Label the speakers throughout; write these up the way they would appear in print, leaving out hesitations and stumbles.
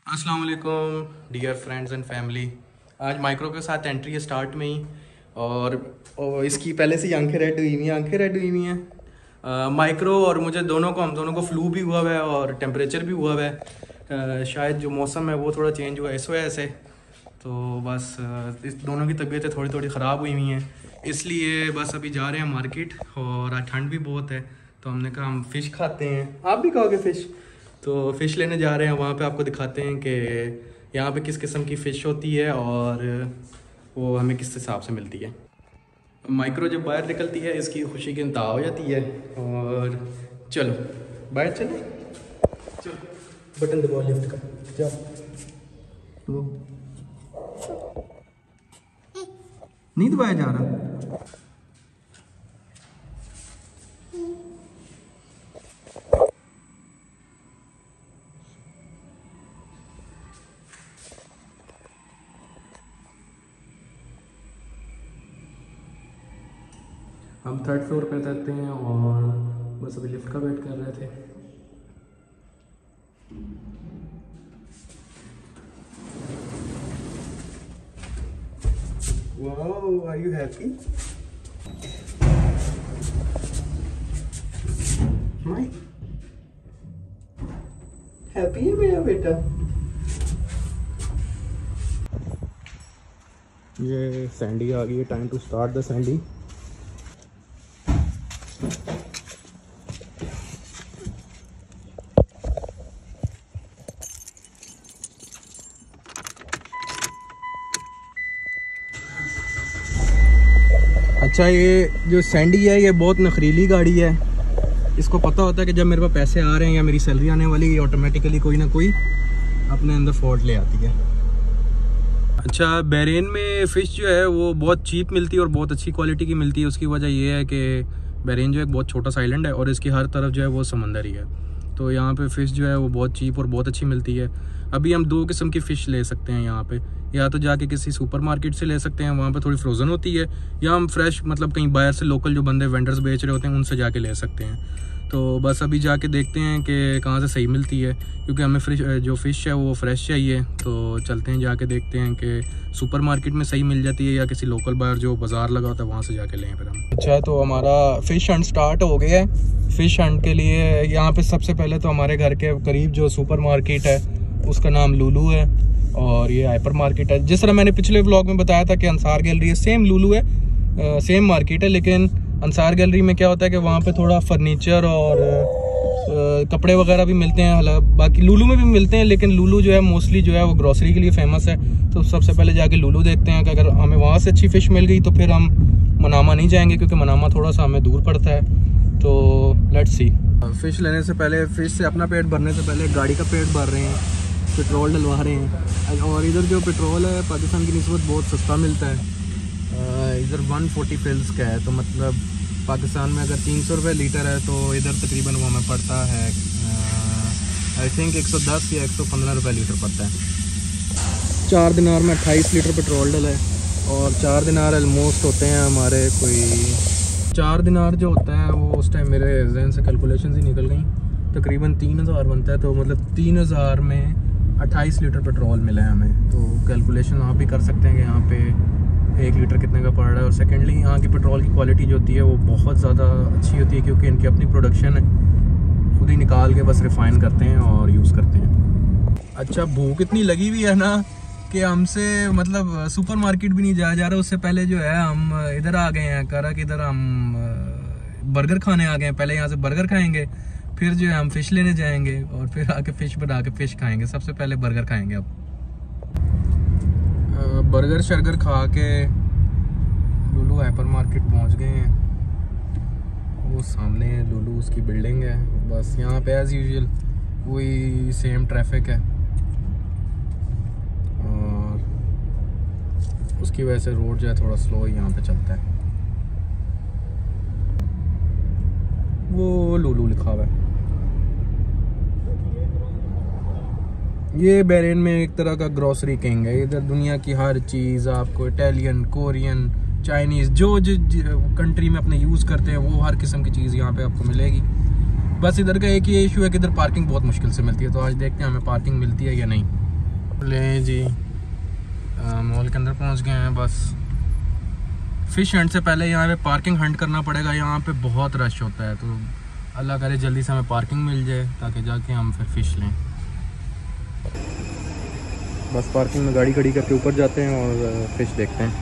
Speaker 1: अस्सलाम वालेकुम dear friends and family. आज माइक्रो के साथ एंट्री है स्टार्ट में ही और इसकी पहले से ही आंखें रेड हुई हैं। माइक्रो और मुझे हम दोनों को फ्लू भी हुआ है और टेम्परेचर भी हुआ है। शायद जो मौसम है वो थोड़ा चेंज हुआ है इस वजह से। तो बस इस दोनों की तबीयतें थोड़ी ख़राब हुई हैं, इसलिए बस अभी जा रहे हैं मार्केट। और आज ठंड भी बहुत है तो हमने कहा हम फ़िश खाते हैं। आप भी खाओगे फ़िश? तो फ़िश लेने जा रहे हैं, वहाँ पे आपको दिखाते हैं कि यहाँ पे किस किस्म की फ़िश होती है और वो हमें किस हिसाब से मिलती है। माइक्रो जब बाहर निकलती है इसकी खुशी की इंतहा हो जाती है। और चलो बाहर चले, चलो बटन दबाओ लिफ्ट का, जाओ। नहीं दबाया जा रहा। हम 3rd फ्लोर पे रहते हैं और बस अभी लिफ्ट का वेट कर रहे थे। Wow, are you happy? Happy है मेरा बेटा। ये सैंडी आ गई है, time to start the Sandy. अच्छा, ये जो सैंडी है ये बहुत नखरीली गाड़ी है। इसको पता होता है कि जब मेरे पास पैसे आ रहे हैं या मेरी सैलरी आने वाली है, ऑटोमेटिकली कोई ना कोई अपने अंदर फॉल्ट ले आती है। अच्छा, बहरीन में फ़िश जो है वो बहुत चीप मिलती है और बहुत अच्छी क्वालिटी की मिलती है। उसकी वजह ये है कि बहरीन जो है बहुत छोटा सा आइलैंड है और इसकी हर तरफ जो है वो समंदर ही है। तो यहाँ पे फ़िश जो है वो बहुत चीप और बहुत अच्छी मिलती है। अभी हम 2 किस्म की फ़िश ले सकते हैं यहाँ पे। या तो जाके किसी सुपरमार्केट से ले सकते हैं, वहाँ पे थोड़ी फ्रोज़न होती है, या हम फ्रेश मतलब कहीं बाहर से लोकल जो बंदे वेंडर्स बेच रहे होते हैं उनसे जाके ले सकते हैं। तो बस अभी जाके देखते हैं कि कहाँ से सही मिलती है, क्योंकि हमें जो फ़िश है वो फ्रेश चाहिए। तो चलते हैं, जाके देखते हैं कि सुपरमार्केट में सही मिल जाती है या किसी लोकल बाहर जो बाज़ार लगा होता है वहाँ से जाके लें फिर हम। अच्छा, तो हमारा फ़िश हंट स्टार्ट हो गया है। फ़िश हंट के लिए यहाँ पे सबसे पहले तो हमारे घर के करीब जो सुपरमार्केट है उसका नाम लुलू है और ये हाइपर मार्केट है। जिस तरह मैंने पिछले व्लॉग में बताया था कि अंसार गैलरी है, सेम लुलू है, सेम मार्केट है। लेकिन अंसार गैलरी में क्या होता है कि वहाँ पे थोड़ा फर्नीचर और कपड़े वगैरह भी मिलते हैं। बाकी लुलू में भी मिलते हैं, लेकिन लुलू जो है मोस्टली जो है वो ग्रॉसरी के लिए फेमस है। तो सबसे पहले जाके लुलू देखते हैं कि अगर हमें वहाँ से अच्छी फ़िश मिल गई तो फिर हम मनामा नहीं जाएंगे, क्योंकि मनामा थोड़ा सा हमें दूर पड़ता है। तो लेट्स सी। फ़िश लेने से पहले, फ़िश से अपना पेट भरने से पहले गाड़ी का पेट भर रहे हैं, पेट्रोल डलवा रहे हैं। और इधर जो पेट्रोल है पाकिस्तान की निस्बत बहुत सस्ता मिलता है। इधर 140 फिल्स का है, तो मतलब पाकिस्तान में अगर 300 रुपये लीटर है तो इधर तकरीबन वो हमें पड़ता है आई थिंक 110 या 115 रुपये लीटर पड़ता है। 4 दिनार में 28 लीटर पेट्रोल डला है और 4 दिनार ऑलमोस्ट होते हैं हमारे, कोई 4 दिनार जो होता है वो उस टाइम मेरे जहन से कैलकुलेशन ही निकल गई, तकरीबन 3000 बनता है। तो मतलब 3000 में 28 लीटर पेट्रोल मिला है हमें। तो कैलकुलेशन आप भी कर सकते हैं कि यहाँ पे 1 लीटर कितने का पड़ रहा है। और सेकेंडली यहाँ की पेट्रोल की क्वालिटी जो होती है वो बहुत ज़्यादा अच्छी होती है, क्योंकि इनकी अपनी प्रोडक्शन है, खुद ही निकाल के बस रिफ़ाइन करते हैं और यूज़ करते हैं। अच्छा, भूख इतनी लगी हुई है ना कि हमसे मतलब सुपर मार्केट भी नहीं जाया जा रहा। उससे पहले जो है हम इधर आ गए हैं, करा कि इधर हम बर्गर खाने आ गए हैं। पहले यहाँ से बर्गर खाएँगे, फिर जो है हम फ़िश लेने जाएंगे और फिर आके फ़िश बना के फ़िश खाएंगे। सबसे पहले बर्गर खाएंगे। अब बर्गर शर्गर खा के लुलू हाइपर मार्केट पहुंच गए हैं। वो सामने लुलू उसकी बिल्डिंग है। बस यहाँ पे एज़ यूजुअल वही सेम ट्रैफिक है और उसकी वजह से रोड जो है थोड़ा स्लो यहाँ पे चलता है। वो लुलू लिखा हुआ है। ये बहरीन में एक तरह का ग्रॉसरी किंग है। इधर दुनिया की हर चीज़ आपको, इटालियन, कोरियन, चाइनीज़, जो कंट्री में अपने यूज़ करते हैं वो हर किस्म की चीज़ यहाँ पे आपको मिलेगी। बस इधर का एक ही इशू है कि इधर पार्किंग बहुत मुश्किल से मिलती है। तो आज देखते हैं हमें पार्किंग मिलती है या नहीं। ले जी, मॉल के अंदर पहुंच गए हैं। बस फ़िश हंट से पहले यहाँ पे पार्किंग हंट करना पड़ेगा। यहाँ पे बहुत रश होता है, तो अल्लाह करे जल्दी से हमें पार्किंग मिल जाए ताकि जाके हम फिर फ़िश लें। बस पार्किंग में गाड़ी खड़ी करके ऊपर जाते हैं और फ़िश देखते हैं।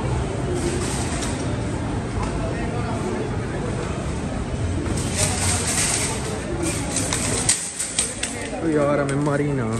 Speaker 1: तो यार हमें मारी ना।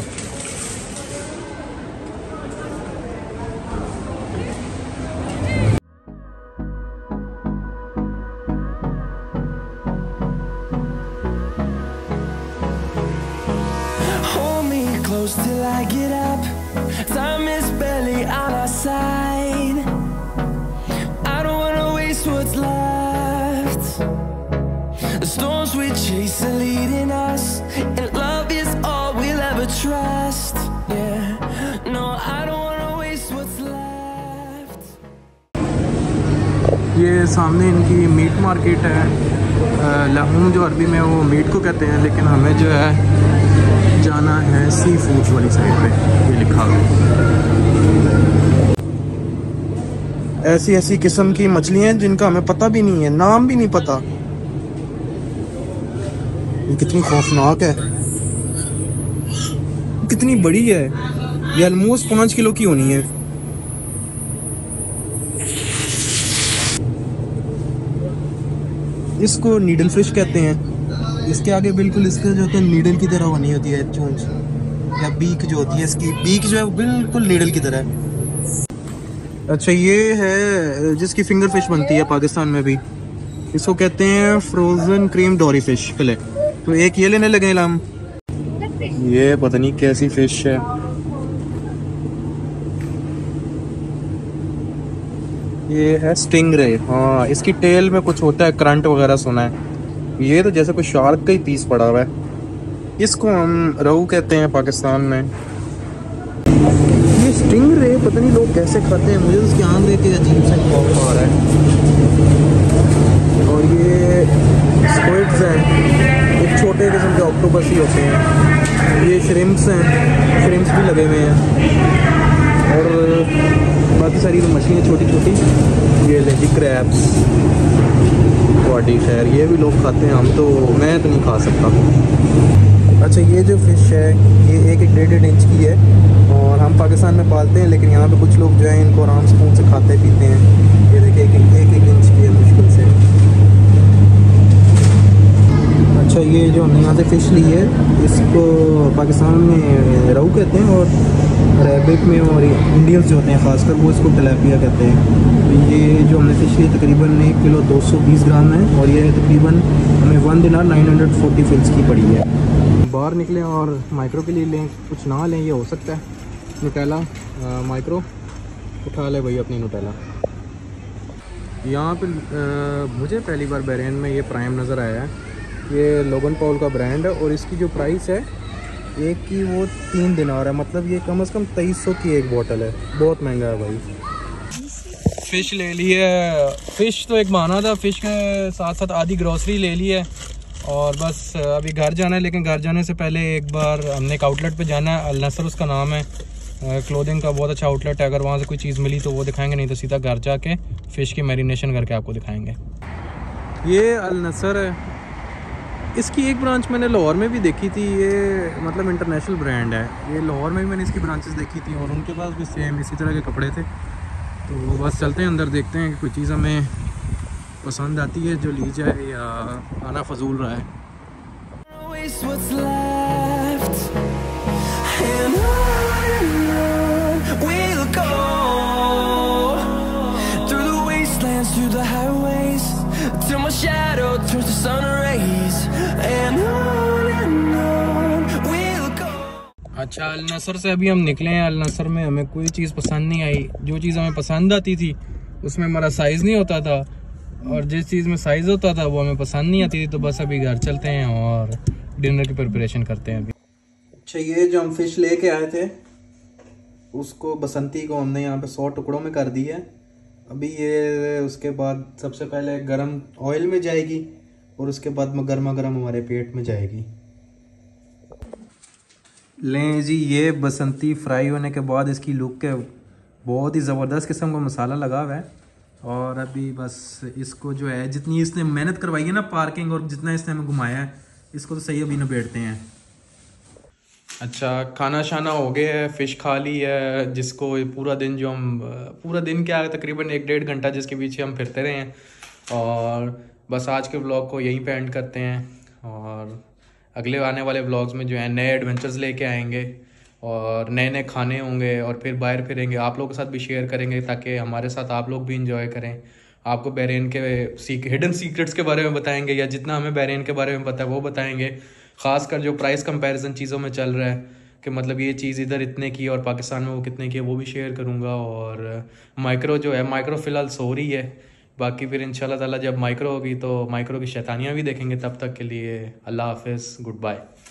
Speaker 2: Close till I get up. Time is barely on our side. I don't wanna waste what's left. The storms we chase are leading us, and love is all we'll ever trust. Yeah, no, I don't wanna waste what's left.
Speaker 1: ये सामने इनकी meat market है। लहूम जो अरबी में वो meet को कहते हैं, लेकिन हमें जो है जाना है सी फूड्स वाली साइड पे। ये लिखा हुआ ऐसी ऐसी किस्म की मछलियाँ हैं जिनका हमें पता भी नहीं है, नाम भी नहीं पता। ये कितनी खौफनाक है, कितनी बड़ी है। ये ऑलमोस्ट 5 किलो की होनी है। इसको नीडल फिश कहते हैं। इसके आगे बिल्कुल इसके जो होता है नीडल की तरह बनी होती है चोंच या बीक जो होती है, इसकी बीक जो है बिल्कुल नीडल की तरह है। अच्छा, ये है जिसकी फिंगर फिश बनती है पाकिस्तान में भी। इसको कहते हैं frozen cream dory fish fillet. तो एक ये लेने लगे हम। ये पता नहीं कैसी फिश है। ये है स्टिंगरे। हाँ, इसकी टेल में कुछ होता है, करंट वगैरह सुना है। ये तो जैसे कोई शार्क का ही पीस पड़ा हुआ है। इसको हम रहू कहते हैं पाकिस्तान में। ये स्टिंगरे पता नहीं लोग कैसे खाते हैं, मुझे उसकी आंख देख के अजीब सा खौफ आ रहा है। और ये स्क्विड्स हैं, एक छोटे किस्म के ऑक्टोपस ही होते हैं। ये श्रिम्प्स हैं, श्रिम्प्स भी लगे हुए हैं। और बाकी सारी मछलियाँ छोटी छोटी। ये लेगी क्रैब्स, बॉडी। खैर ये भी लोग खाते हैं, हम तो मैं तो नहीं खा सकता। अच्छा, ये जो फ़िश है ये 1-1.5 इंच की है और हम पाकिस्तान में पालते हैं, लेकिन यहाँ पे कुछ लोग जो है इनको आराम स्पून से खाते पीते हैं। ये देखिए 1-1 इंच की है मुश्किल से। अच्छा, ये जो हमने यहाँ से फ़िश ली है इसको पाकिस्तान में रहू कहते हैं और अरेबिक में और इंडियंस जो होते हैं ख़ासकर वो इसको तिलापिया कहते हैं। तो ये जो हमने फ़िश ली तकरीबन 1 किलो 220 ग्राम है और ये तकरीबन हमें 1 दिनार 940 फिल्स की पड़ी है। बाहर निकलें और माइक्रो के लिए लें, कुछ ना लें, ये हो सकता है। नुटेला माइक्रो उठा ले भाई अपनी नुटेला। यहाँ पे मुझे पहली बार बहरीन में ये प्राइम नज़र आया है। ये लोगन पॉल का ब्रांड है और इसकी जो प्राइस है एक की वो 3 दिनार है, मतलब ये कम से कम 2300 की एक बोतल है। बहुत महंगा है भाई। फ़िश ले ली है। फ़िश तो एक बहाना था, फ़िश के साथ साथ आधी ग्रॉसरी ले ली है और बस अभी घर जाना है। लेकिन घर जाने से पहले एक बार हमने एक आउटलेट पे जाना है, अल नसर उसका नाम है। क्लोथिंग का बहुत अच्छा आउटलेट है। अगर वहाँ से कोई चीज़ मिली तो वो दिखाएंगे, नहीं तो सीधा घर जाके फ़िश की मैरिनेशन करके आपको दिखाएंगे। ये अल नसर है। इसकी एक ब्रांच मैंने लाहौर में भी देखी थी। ये मतलब इंटरनेशनल ब्रांड है। ये लाहौर में भी मैंने इसकी ब्रांचेस देखी थी और उनके पास भी सेम इसी तरह के कपड़े थे। तो बस चलते हैं अंदर, देखते हैं कि कोई चीज़ हमें पसंद आती है जो ली जाए या आना फजूल रहा है। अच्छा, अल नसर से अभी हम निकले हैं। अल नसर में हमें कोई चीज़ पसंद नहीं आई। जो चीज़ हमें पसंद आती थी उसमें हमारा साइज़ नहीं होता था और जिस चीज़ में साइज़ होता था वो हमें पसंद नहीं आती थी। तो बस अभी घर चलते हैं और डिनर की प्रिपरेशन करते हैं अभी। अच्छा, ये जो हम फ़िश लेके आए थे उसको बसंती को हमने यहाँ पे 100 टुकड़ों में कर दी है। अभी ये उसके बाद सबसे पहले गरम ऑयल में जाएगी और उसके बाद गर्मा गर्म हमारे पेट में जाएगी। लें जी, ये बसंती फ्राई होने के बाद इसकी लुक है, बहुत ही ज़बरदस्त किस्म का मसाला लगा हुआ है। और अभी बस इसको जो है, जितनी इसने मेहनत करवाई है ना पार्किंग, और जितना इसने हमें घुमाया है, इसको तो सही अभी निबेड़ते हैं। अच्छा, खाना शाना हो गया है, फ़िश खा ली है, जिसको पूरा दिन जो हम पूरा दिन क्या तकरीबन 1-1.5 घंटा जिसके पीछे हम फिरते रहे हैं। और बस आज के व्लॉग को यहीं पे एंड करते हैं, और अगले आने वाले व्लॉग्स में जो है नए एडवेंचर्स लेके आएंगे और नए नए खाने होंगे, और फिर बाहर फिरेंगे, आप लोगों के साथ भी शेयर करेंगे ताकि हमारे साथ आप लोग भी इंजॉय करें। आपको बहरीन के हिडन सीक्रेट्स के बारे में बताएंगे, या जितना हमें बहरीन के बारे में पता है वो बताएंगे। ख़ासकर जो प्राइस कंपैरिजन चीज़ों में चल रहा है कि मतलब ये चीज़ इधर इतने की और पाकिस्तान में वो कितने की है, वो भी शेयर करूँगा। और माइक्रो जो है, माइक्रो फ़िलहाल सो रही है, बाकी फिर इंशाल्लाह ताला जब माइक्रो होगी तो माइक्रो की शैतानियाँ भी देखेंगे। तब तक के लिए अल्लाह हाफ़िज़, गुड बाय।